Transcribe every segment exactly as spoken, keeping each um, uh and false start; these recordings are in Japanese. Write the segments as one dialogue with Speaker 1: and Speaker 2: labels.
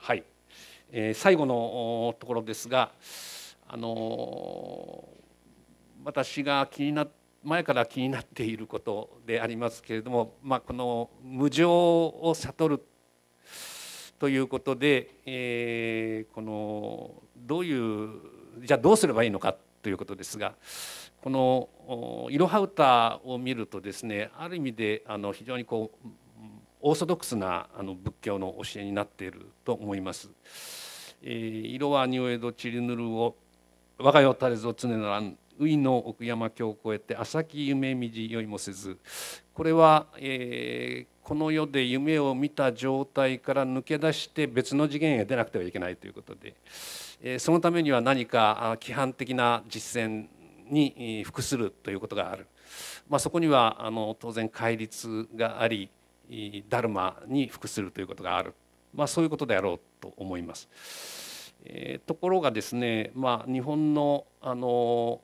Speaker 1: はい、えー、最後のところですが、あの私が気にな前から気になっていることでありますけれども、まあ、この無常を悟るということで、えー、このどういうじゃあどうすればいいのかということですが、このいろは歌を見るとですね、ある意味であの非常にこうオーソドックスなあの仏教の教えになっていると思います。えー、色は匂えど散りぬるを我が世垂れぞ常ならん海の奥山峡を越えて浅き夢見じよいもせず、これは、えー、この世で夢を見た状態から抜け出して別の次元へ出なくてはいけないということで、えー、そのためには何か規範的な実践に服するということがある、まあ、そこにはあの当然戒律がありダルマに服するということがある、まあ、そういうことであろうと思います。えー、ところがですね、まあ、日本のあの、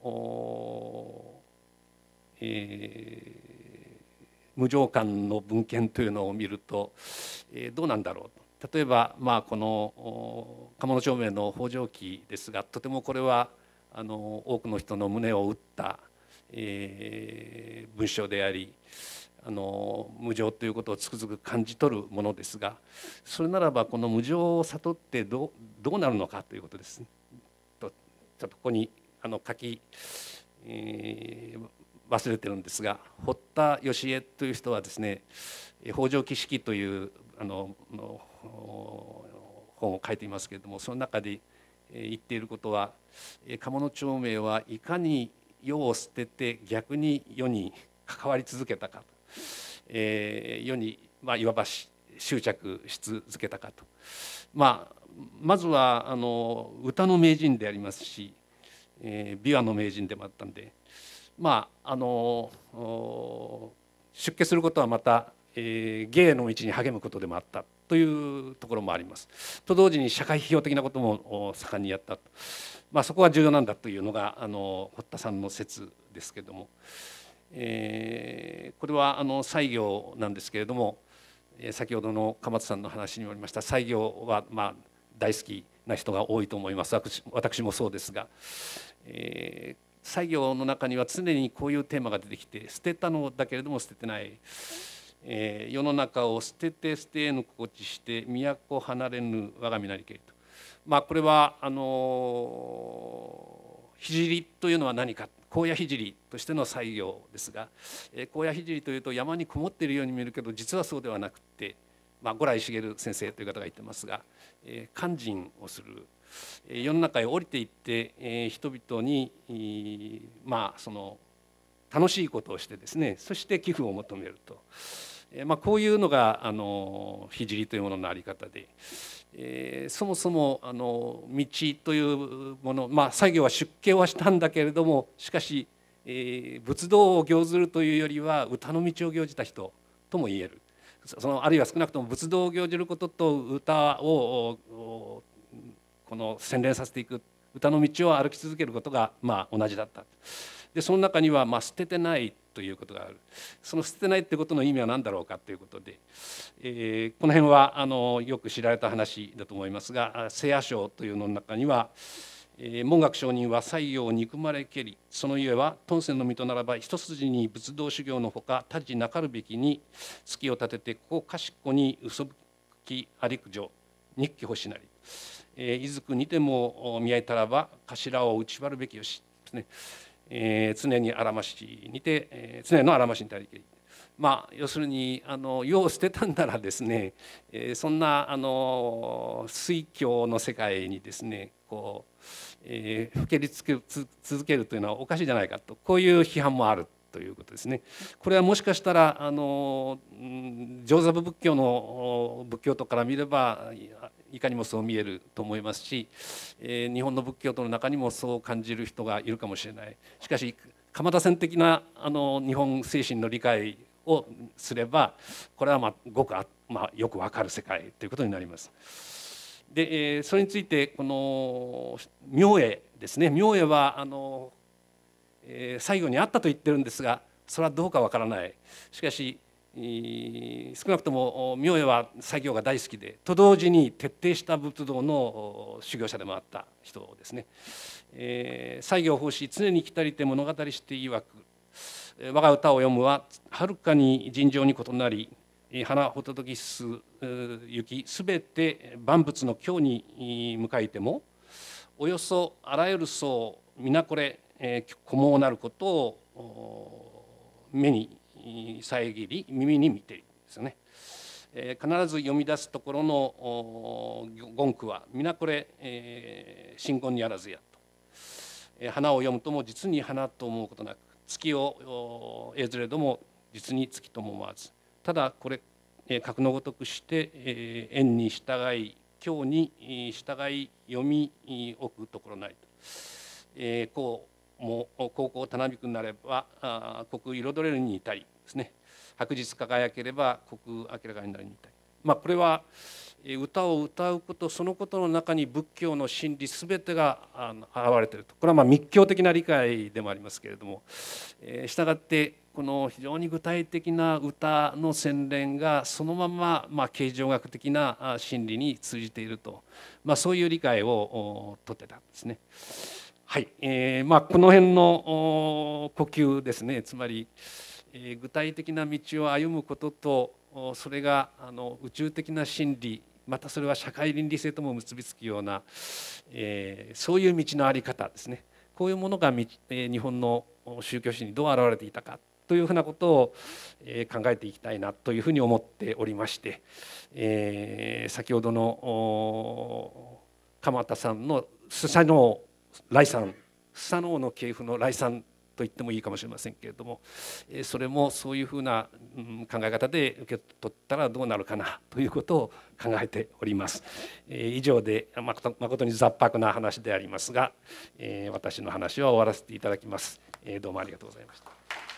Speaker 1: えー、無常観の文献というのを見ると、えー、どうなんだろうと。例えば、まあ、この鴨長明の北条記ですが、とてもこれはあの多くの人の胸を打った、えー、文章であり、あの無常ということをつくづく感じ取るものですが、それならばこの無常を悟ってどうどうなるのかということです。とちょっとここにあの書き、えー、忘れてるんですが、堀田芳恵という人はですね「北条記式」というあのの本を書いていますけれども、その中で言っていることは、鴨長明はいかに世を捨てて逆に世に関わり続けたかと、えー、世に、まあ、いわば執着し続けたかと、まあ、まずはあの歌の名人でありますし、えー、琵琶の名人でもあったんで、まああの出家することはまた、えー、芸の道に励むことでもあったというところもあります。と同時に社会批評的なことも盛んにやったと、まあ、そこが重要なんだというのがあの堀田さんの説ですけれども、えー、これはあの西行なんですけれども、先ほどの鎌田さんの話にもありました西行はまあ大好きな人が多いと思います。私、私もそうですが、えー、西行の中には常にこういうテーマが出てきて、捨てたのだけれども捨ててない、えー、世の中を捨てて捨てぬ心地して都離れぬ我が身なりけりと、まあこれはあの聖というのは何か、高野聖としての西行ですが、高野聖というと山にこもっているように見えるけど実はそうではなくて、まあ、五来茂先生という方が言ってますが、えー、勧進をする、世の中へ降りていって、えー、人々に、まあその楽しいことをしてですね、そして寄付を求めると、えーまあ、こういうのがあの聖というものの在り方で。えー、そもそもあの道というもの、まあ西行は出家はしたんだけれども、しかし、えー、仏道を行ずるというよりは歌の道を行じた人とも言える。そのあるいは少なくとも仏道を行じることと歌をこの洗練させていく、歌の道を歩き続けることがまあ同じだった。でその中にはまあ捨ててないということがある。その捨ててないってことの意味は何だろうかということで、えー、この辺はあのよく知られた話だと思いますが、聖夜抄というのの中には、えー、文覚上人は西行を憎まれけり、そのゆえは頓泉の身とならば一筋に仏道修行のほか他事なかるべきに月を立ててここかしこに嘘吹きありくじょ日記欲しなり、えー、いずくにても見合いたらば頭を打ち割るべきよしですね。えー、常にあらましにて、えー、常のあらましにたりけり、まあ要するにあの世を捨てたんならですね、えー、そんなあの水教の世界にですねこう、えー、ふけりつけ続けるというのはおかしいじゃないかと、こういう批判もあるということですね。これはもしかしたらあの上座部仏教の仏教徒から見ればいかにもそう見えると思いますし、えー、日本の仏教徒の中にもそう感じる人がいるかもしれない。しかし鎌田線的なあの日本精神の理解をすればこれはまあごくあ、まあ、よくわかる世界ということになります。で、えー、それについてこの明恵ですね、明恵はあの、えー、最後にあったと言ってるんですが、それはどうかわからない。しかし少なくとも明恵は作業が大好きでと同時に徹底した仏道の修行者でもあった人ですね。えー、作業奉仕常に来たりて物語して曰く我が歌を読むははるかに尋常に異なり花ほととぎす行きすべて万物の境に向かいてもおよそあらゆる層皆これ古毛なることを目に遮り耳に見ているんですよね。えー、必ず読み出すところの言句は皆これ、えー、真言にあらずやと、えー、花を読むとも実に花と思うことなく月をえずれども実に月とも思わずただこれ、えー、格のごとくして、えー、縁に従い経に従い読み置くところないと、えー、こうも高校たなびくなれば国彩れるに至りですね白日輝ければ国明らかになるに至り、まあ、これは歌を歌うことそのことの中に仏教の真理全てが現れているとこれはまあ密教的な理解でもありますけれども、えー、したがってこの非常に具体的な歌の洗練がそのまままあ形状学的な真理に通じていると、まあ、そういう理解をとってたんですね。はい、えー、まあこの辺の呼吸ですね、つまり、えー、具体的な道を歩むこととそれがあの宇宙的な真理またそれは社会倫理性とも結びつくような、えー、そういう道の在り方ですね、こういうものが、えー、日本の宗教史にどう現れていたかというふうなことを、えー、考えていきたいなというふうに思っておりまして、えー、先ほどの鎌田さんのスサノオ来参スサノオの系譜の来参と言ってもいいかもしれませんけれども、それもそういうふうな考え方で受け取ったらどうなるかなということを考えております。以上で誠に雑白な話でありますが、私の話は終わらせていただきます。どうもありがとうございました。